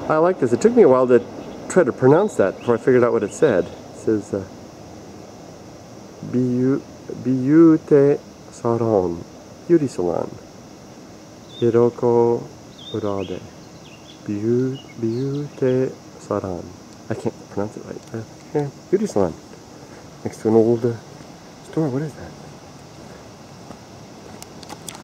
I like this. It took me a while to try to pronounce that before I figured out what it said. It says Beauty Salon. Beauty Salon. Hiroko Urade. Beauty Salon. I can't pronounce it right. Beauty Salon. Next to an old store. What is that?